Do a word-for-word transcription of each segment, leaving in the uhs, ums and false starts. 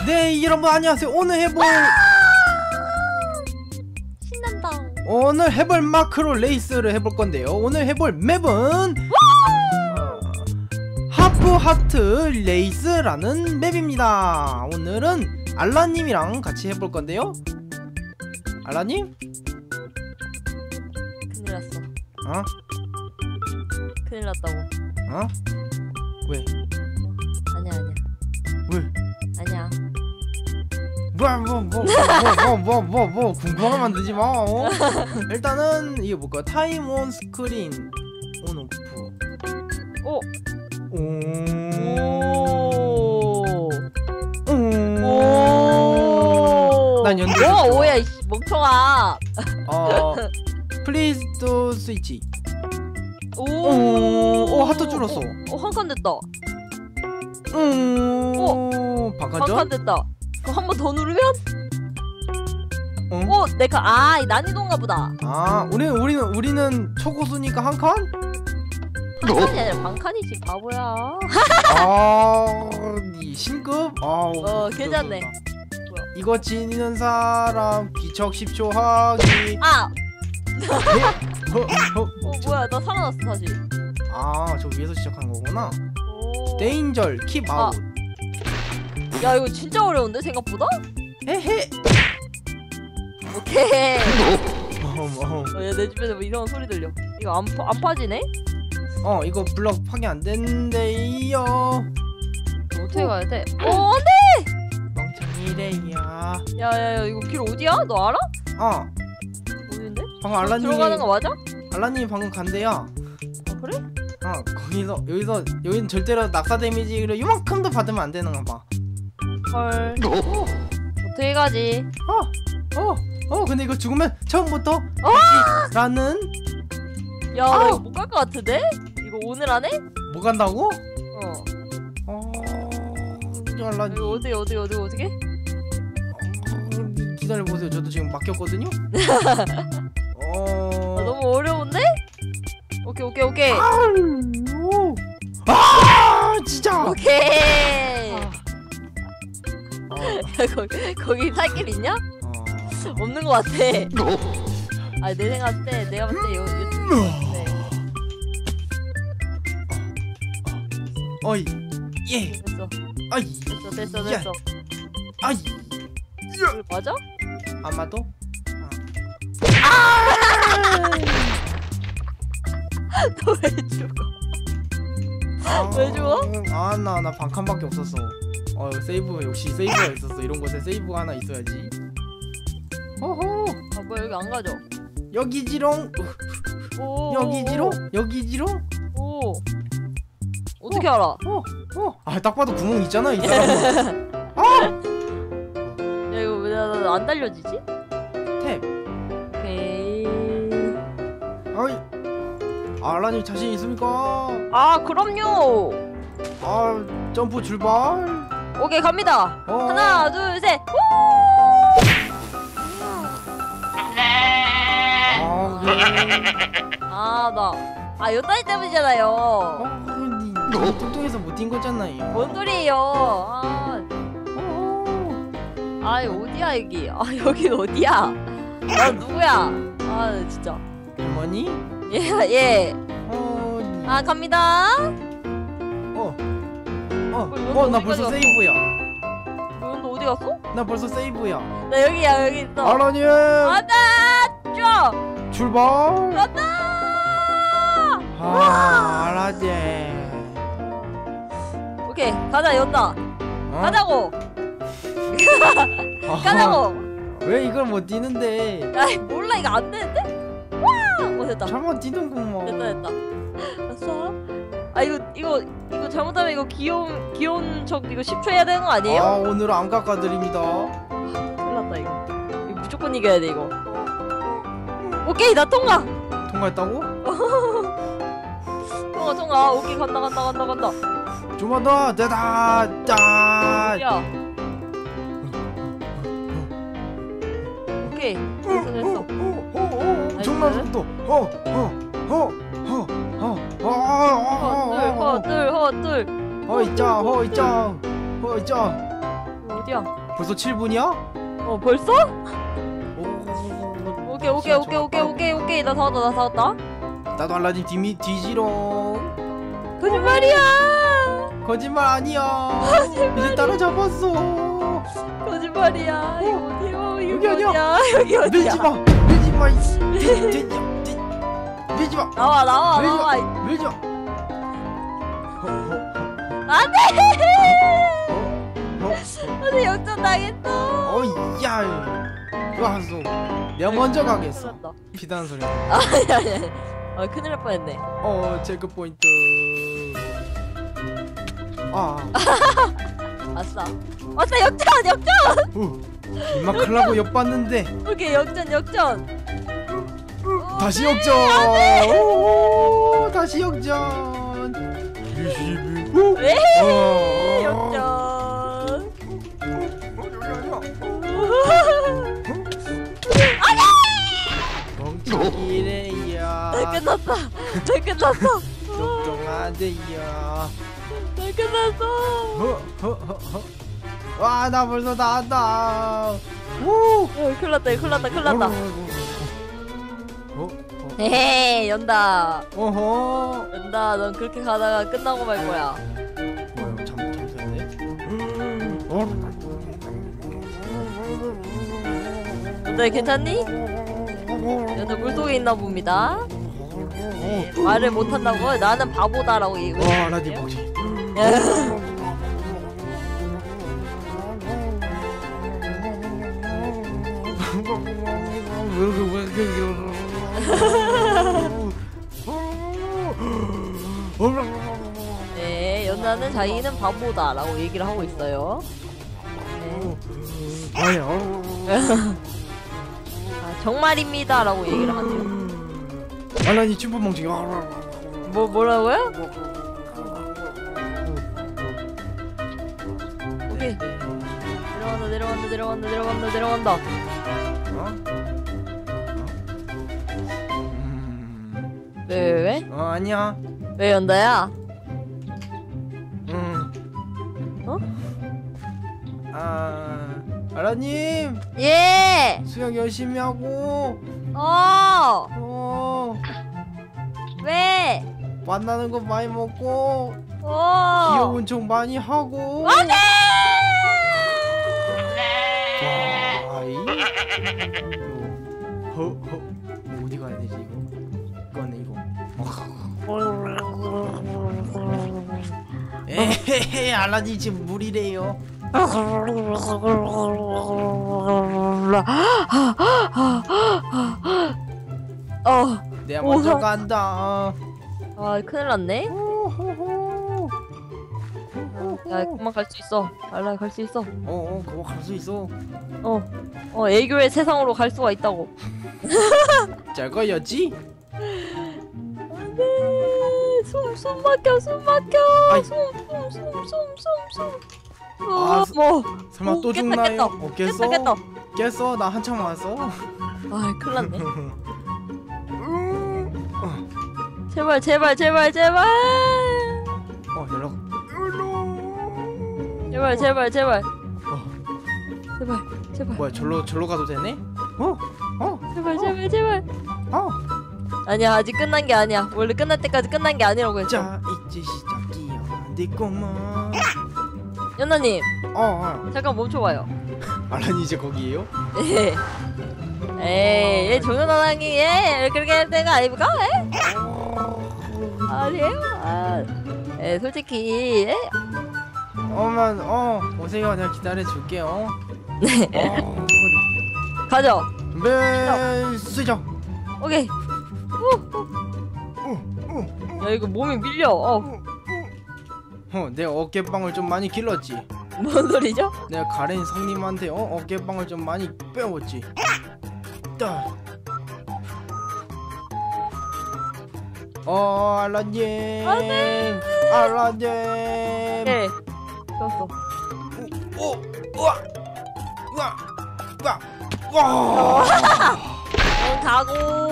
네, 여러분 안녕하세요. 오늘 해볼 신난다. 오늘 해볼 마크로 레이스를 해볼 건데요. 오늘 해볼 맵은 하프 하트 레이스라는 맵입니다. 오늘은 알라님이랑 같이 해볼 건데요. 알라님? 큰일 났어. 어? 큰일 났다고. 어? 왜? 아니야 아니야. 왜? 아니야. 뭐뭐뭐뭐뭐뭐뭐 궁금하게 만들지 마. 어? 일단은 이게 뭘까? 타임 온 스크린 온 오프. 오. 오. 오. 오. 난 연두. 뭐가 오야 이 멍청아. 어. 플리즈 도 스위치. 오. 오. 오 하트 줄었어. 오 한 칸 됐다. 음. 오. 바꿔줘. 한 칸 됐다. 그럼 한 번 더 누르면? 어? 오 내가 아 이 난이도인가 보다. 아 우리는 우리는 우리는 초고수니까 한 칸? 한 칸이 아니라 반 칸이지 바보야. 아, 이 신급? 아, 어 괜찮네. 이거 지는 사람 기척 십 초 하기. 아. 어, 어, 어 뭐야 나 살아났어 다시. 아, 저 위에서 시작한 거구나. 오. 데인절 킵 아. 아웃. 야 이거 진짜 어려운데 생각보다? 헤헤. 오케이. 어, 어. 어, 야, 내 집에서 뭐 이상한 소리 들려. 이거 안, 파, 안 파지네? 어, 이거 블럭 파괴 안 된대요. 어떻게 가야 돼? 어, 안 돼! 멍청이래야. 야야야 이거 길 어디야? 너 알아? 어, 어딘데? 방금 알라님이 들어가는 거 맞아? 알라님이 방금 간대요. 아 그래? 어, 거기서 여기서 여기는 절대로 낙사 데미지를 요만큼도 받으면 안 되는 거 봐. 헐. 어떻게 가지? 어, 어, 어, 근데 이거 죽으면 처음부터 라는 야 나 이거 못 갈 것 같은데? 이거 오늘 안에? 못 간다고? 어. 어, 알라님. 이거 어떻게 어떻게 어떻게 어떻게? 어, 기다려 보세요. 저도 지금 막혔거든요. 어, 아, 너무 어려운데? 오케이 오케이 오케이. 아우, 아, 진짜. 오케이. 어, 거기 거기 살길 있냐? 어. 없는 것 같아. 아 내 생각 때 내가 봤을 때 요, 요, 네. 어이, 예, 됐어 아이, 됐어 됐어 야. 됐어. 아이, 이거 맞아? 아마도. 너 왜 죽어? 아, 왜 죽어? 아, 나 나 반칸밖에 없었어. 어, 세이브 역시 세이브가 있었어. 이런 곳에 세이브가 하나 있어야지. 호호. 아 뭐야 여기 안 가죠? 여기지롱. 오 여기지롱. 여기지롱. 오 어떻게 알아? 어, 어. 아, 딱 봐도 구멍 있잖아, 이 사람은. 아! 야 이거 왜 나 안 달려지지? 탭. 오케이. 아이. 알라님 자신 있습니까? 아 그럼요. 아, 점프 출발. 오케이 갑니다. 어. 하나 둘 셋. 아, 그래. 아 나. 아 여따이 때문이잖아요. 어, 니 뚱뚱해서 못 뛴 거잖아요. 뭔 소리예요? 아, 어. 아 어디야 여기? 아 여긴 어디야? 난 누구야? 아 진짜. 할머니? 예 예. 어, 니. 아 갑니다. 어. 어, 이거 어, 나 어디까지 벌써 갔어? 세이브야. 너 어디 갔어? 나 벌써 세이브야. 나 여기야 여기 있어. 알라님. 간다. 쭉. 출발. 간다. 아, 알라지. 오케이 가자 연나. 어? 가자고. 아, 가자고. 왜 이걸 못 뛰는데? 아이 몰라 이거 안 되는데? 와. 어 됐다. 잘못 뛰는구먼. 됐다 됐다. 됐어. 아 이거 이거 이거 잘못하면 이거 귀여운 귀여운 척 이거 십 초 해야 되는 거 아니에요? 아, 오늘 안 깎아드립니다. 큰일 났다 이거. 이거 무조건 이겨야 돼 이거. 오케이 나 통과. 통과했다고? 통과 통과. 오케이 간다 간다 간다 간다. 좀만 더. 대다. 짠. 야. 오케이 됐어 됐어. 정말 속도. 어, 어, 어, 어, 어, 어, 어, 허들 허들 허들. 허이짱, 허이짱, 허이짱. 어디야? 벌써 칠 분이야? 어 벌써? 오. 오케이 오케이 오케이 오케이 오케이 오케이 나 다 왔다 나 다 왔다. 나도 알라딘 뒤미 뒤지롱. 거짓말이야. 거짓말 아니야. 이제 따라잡았어. 거짓말이야. 이거 어디야? 이거 여기 아니야. 어디야? 여기 어디야? 밀지 마. 밀지 마. 이씨. 밀지 밀지 마. 나와 나와 밀지 나와. 마. 밀지 마. 안돼. 어? 안돼 역전 당했어. 어, 야. 좋았어. 내가 먼저 가겠어. 큰일 났다. 피다는 소리. 아니 아니 아니. 아 큰일 날 뻔했네. 어, 체크 포인트. 아. 아싸. 아싸 역전 역전. 후. 임마 클라고 엿봤는데. 오케이 역전 역전. 다시 네, 역전. 오, 다시 역전. 이십이. 왜? 어. 역전. 멍청이래야. 나 끝났다. 나 끝났어. 걱정하대요. 나 끝났어. 허허허허. 와, 나 벌써 나왔다. 오. 어, 큰일 났다 큰일 났다 큰일 났다. 어? 헤헤 연다. 어? 어허. 연다. 넌 그렇게 가다가 끝나고 말 거야. 뭐야, 잠 잠수했네. 어? 연다 괜찮니? 연다 물속에 있나 봅니다. 네, 말을 못한다고? 나는 바보다라고 얘기해. 와, 라디 머리. 왜 이렇게 왜 이렇게 네, 연다는 자기는 바보다라고 얘기를 하고 있어요. 네. 아야. 아, 정말입니다라고 얘기를 하네요. 알라니 춤법 멍청이. 뭐 뭐라고요? 오케이. 내려간다 내려간다 내려간다 내려간다 내려간다. 어? 음. 왜 왜 왜? 어, 아니야. 왜 연다야? 음. 어? 아, 알라님 예. 수영 열심히 하고. 어. 어. 왜? 만나는 거 많이 먹고 어. 귀여운 척 많이 하고. 안돼. 와, 이. 허, 허. 어디 가야 되지 이거? 이거네 이거. 에헤헤, 알라딘 지금 물이래요. 어. 내가 먼저 우와. 간다. 아 큰일 났네. 호호호. 야 그만 갈 수 있어. 알라 갈 수 있어. 어, 어, 그거 갈 수 있어. 어. 어 애교의 세상으로 갈 수가 있다고. 저거였지? 안돼. 숨 숨 막혀 숨 막혀. 아이. 숨숨숨숨숨숨. 아, 어, 뭐. 설마 오, 또 깼다, 죽나요? 깼다. 어, 깼어? 깼다 깼다. 깼어? 나 한참 왔어. 아 큰일 났네. 음. 어, 제발 제발 제발 제발. 어, 연락. 제발 제발 제발. 어, 제발 제발. 뭐야, 절로 절로 가도 되네? 어, 어, 제발 제발 제발. 어. 아니야 아직 끝난 게 아니야. 원래 끝날 때까지 끝난 게 아니라고 했어. 자, 이제 시작이야. 네 꼬마. 연나님 어, 어. 잠깐 멈춰봐요. 알라니 이제 거기에요? 예. 에이 얘 정연아랑이 예 그렇게 할 때가 아닙니까? 예? 아니에요? 아, 예 솔직히 예? 어만, 어, 오세요. 내가 기다려 줄게요. 네 어, 가죠. 네, 쓰죠. 오케이. 야 이거 몸이 밀려. 어. 어, 내 어깨빵을 좀 많이 길렀지. 뭔 소리죠? 내가 가렌 성님한테 어 어깨빵을 좀 많이 빼웠지. 따. 어, 알라님. 안돼. 알라님. 네. 좋았어. 오, 우와, 우와, 우와, 와. 응 가고.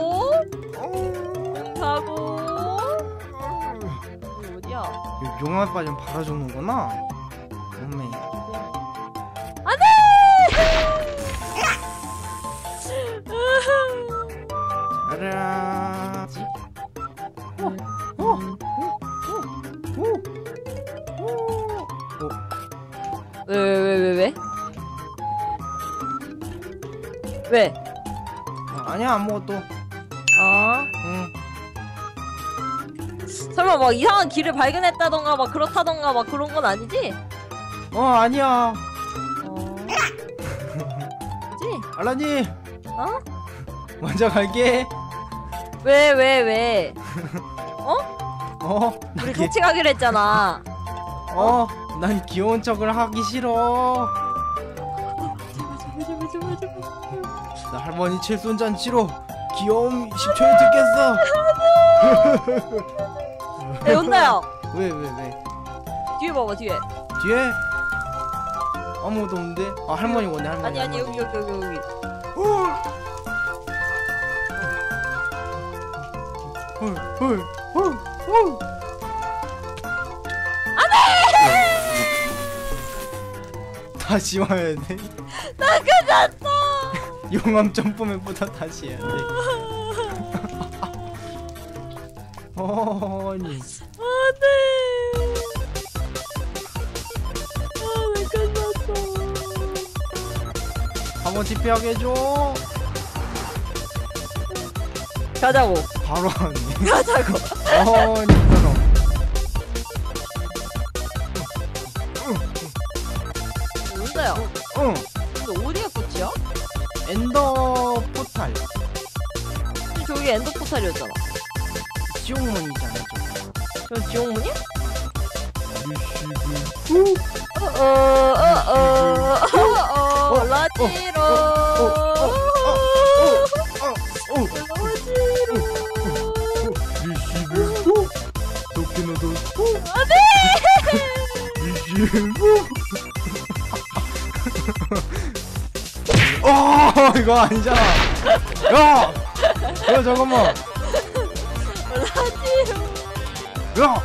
응 가고. 이거 어디야? 용암 빠지면 바로 죽는구나. 어메. 어, 어, 오, 오, 오. 왜 왜 왜 왜 왜? 왜? 아, 아니야 아무것도. 아 응. 설마 막 이상한 길을 발견했다던가 막 그렇다던가 막 그런 건 아니지? 어 아니야. 어. 그지? 알라니 어? 먼저 갈게. 왜 왜 왜? 어, 우리 난 같이 가기로 했잖아. 어, 난 귀여운 척을 하기 싫어. 나 할머니 칠순잔치로 귀여움 십 초에 듣겠어. 야 연다야 왜, 왜, 왜? 뒤에 봐봐 뒤에. 뒤에 아무것도 없는데? 아 할머니 오네 할머니. 아니 아니 할머니. 여기 여기 여기 여기. 헐, 헐, 헐, 헐. 다시 와야 돼. 나 끝났어. 용암 점프맨보다 다시 해야 돼. 아니. 안돼. 아나 끝났어. 한번 집회하게 해줘. 가자고. 바로 왔네. 가자고. 아니 그럼. 연다야. 응. 근데 어디가 끝이야? 엔더 포탈. 저기 엔더 포탈이었잖아. 지옥문이잖아 저거. 저 지옥문이야? 리시브. 어어어어어 라지로 리시브. 도끼노도. 안돼. 리시브. 어 이거 아니잖아. 야, 야 잠깐만. 라지로. 야.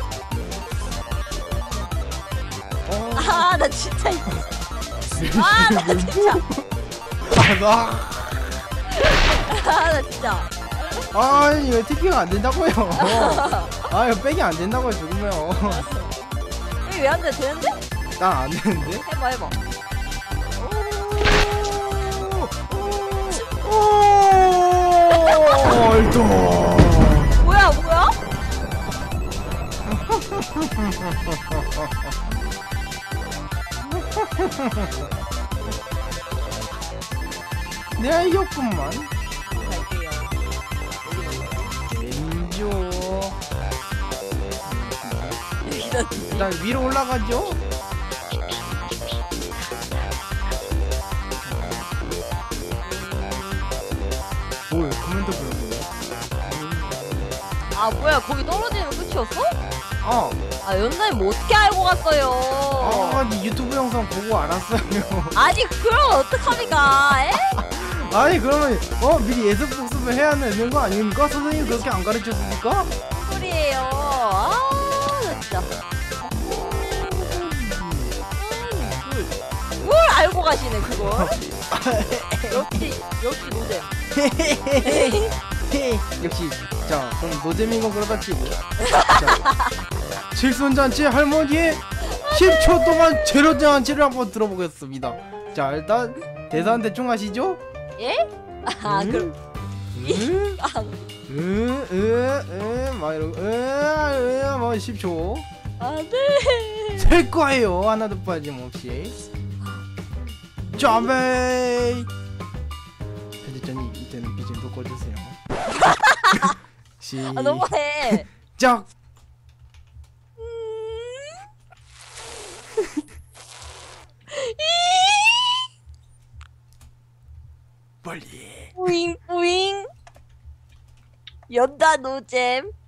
아 나 진짜 아 나 진짜 아 나. 아 나 진짜 아니 이거 티핑 안 된다고요. 아 이거 백이 안 된다고요 죽으면. 이게 왜 안 돼? 되는데? 난 안 되는데. 해봐 해봐. 얼도. 뭐야 뭐야? 내가 이겼구만. 갈게요. 왼쪽. 여기다 일단 위로 올라가죠. 오, 코멘트 보여주네. 아 뭐야 거기 떨어지면 끝이었어? 어. 아 연다님 뭐 어떻게 알고 갔어요? 아니 유튜브 영상 보고 알았어요. 아니 그럼 어떡합니까? 에? 아니 그러면 어 미리 예습 복습을 해야 되는 거 아닙니까? 선생님 그렇게 안 가르쳤습니까? 무슨 소리예요? 아나 진짜. 뭘 알고 가시네 그걸? 역시 역시 노잼. 역시 자 그럼 노잼인 건 그렇다 치고 자, 칠순잔치 할머니의 십 초 동안 재료잔치를 한번 들어보겠습니다. 자 일단 대사 한 대충 하시죠. 예? 아 음? 그럼 음? 아, 으, 으, 으, 막 이러고, 으, 으, 뭐 십 초. 안돼. 셀 거예요. 하나도 빠짐없이. 점베이. 편집자님, 이때는 비지엠도 꺼주세요. 아 너무해. 시작. 빨리. 뿌잉 뿌잉. 연다 노잼.